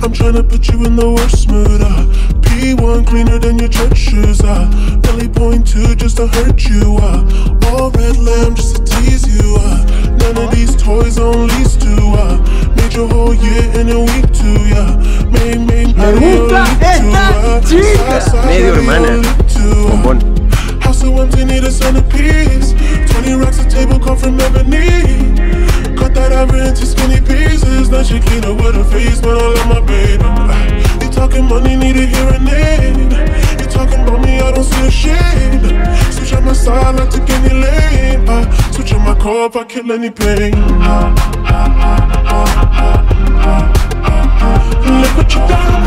I'm tryna put you in the worst mood. P1 cleaner than your church shoes. Belly point 2 just to hurt you. All red lamb just to tease you. None of these toys on lease to. Made your whole year in a week too. Main Me gusta esta chica. Medio hermana. Bombón. House so empty, need a centerpiece. 20 racks a table come from ebony. Cut that ever into skinny pieces. Then she clean up with her face, but I love my baby. You talking money, need a hearing aid. You talking about me, I don't see a shade. Switch on my side, I took any lane. Switch on my core if I kill any pain. Look what you done.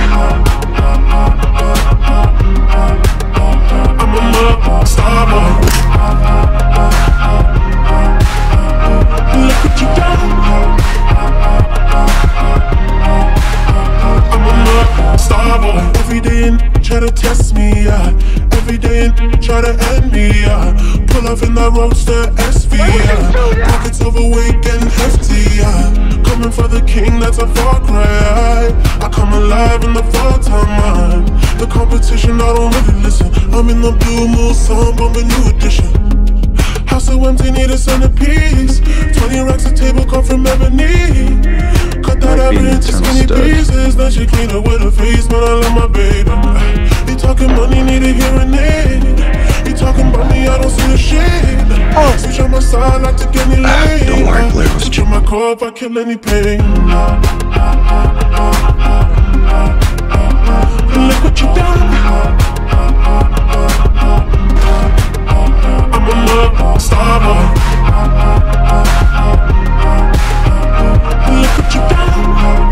I'm a star boy. Look what you done. I'm a star boy. Every day and try to test me, every day and try to end me, pull up in that roadster SV, pockets overweight and hefty, coming for the king, that's a far cry. I come alive in the fall time, the competition, I don't really listen. I'm in the blue moon, sun bumping new edition. House so empty, need a centerpiece. 20 racks a table come from ebony. Cut that ever into skinny pieces. Then she clean up with her face, but I love my baby. You talking money, need a hearing aid. You talking about me, I don't see a shade. Switch on my side, I took any lane. Don't worry, Blair. Switch on my core if I kill any pain. Look what you done. I'm a star boy. Look what you done.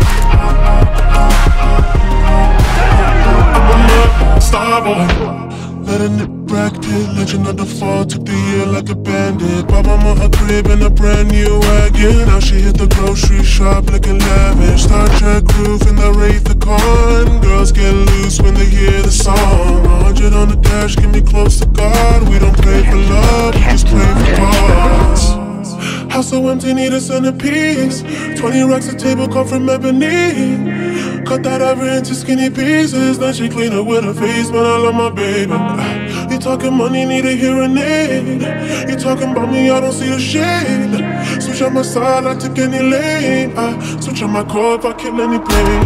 I'm a star boy. Let a nip rack pit, legend of the fall. Took the year like a bandit. Bought mama a crib and a brand new wagon. Now she hit the grocery shop looking lavish. Star Trek roof in the Wraith the Con. Girls get loose when they hear the song. 100 on the dash, get me close to God. We don't pray for love, we just pray for cause. House so empty, need a centerpiece. 20 racks a table come from ebony. Cut that ever into skinny pieces. Then she clean up with her face, but I love my baby. You talking money, need a hearing aid. You talking about me, I don't see a shade. Switch on my side, I took any lane. Switch on my core if I kill any pain.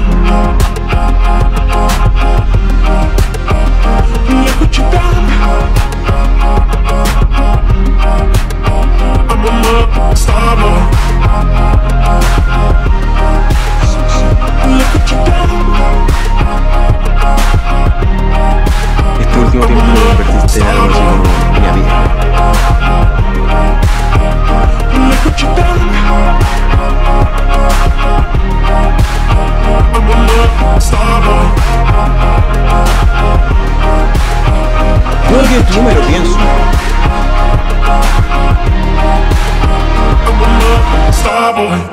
Look what you done. I'm a star boy. Look what you done. Este último tiempo me convertiste en algo así como mi amiga. Look what you done. I'm a star boy. Creo que tú me lo pienso. I'm a star boy.